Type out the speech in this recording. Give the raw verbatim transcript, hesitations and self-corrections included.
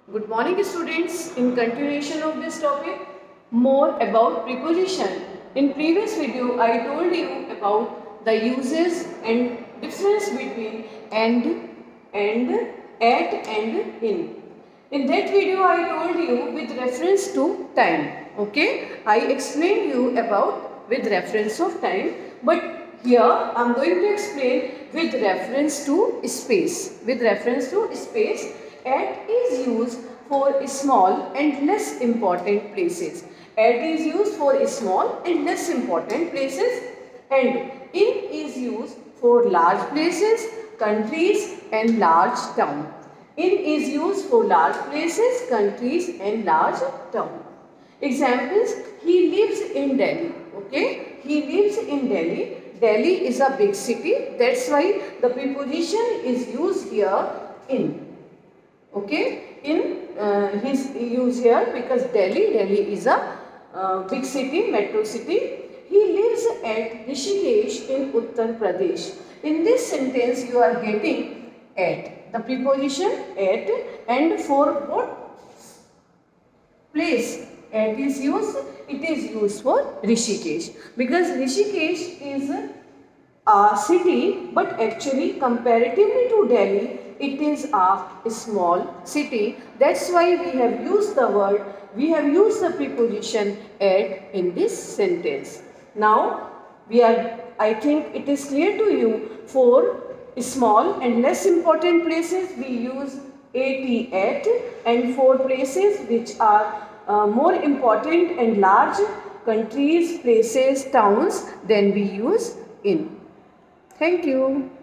Good morning students. In continuation of this topic, more about preposition. In previous video I told you about the uses and difference between and, and, at and in. In that video I told you with reference to time. Okay, I explained you about with reference of time, but here I am going to explain with reference to space. With reference to space, at is used for small and less important places. At is used for small and less important places, and in is used for large places, countries and large towns. In is used for large places, countries and large towns. Examples: he lives in Delhi. Okay, he lives in Delhi. Delhi is a big city. That's why the preposition is used here in. Okay, in uh, his use here because Delhi, Delhi is a uh, big city, metro city. He lives at Rishikesh in Uttar Pradesh. In this sentence you are getting at. The preposition at, and for what place at is used? It is used for Rishikesh, because Rishikesh is a city, but actually comparatively to Delhi it is a small city. That's why we have used the word, we have used the preposition at in this sentence. Now we are, I think it is clear to you, for small and less important places we use at, at, and for places which are uh, more important and large, countries, places, towns, then we use in. Thank you.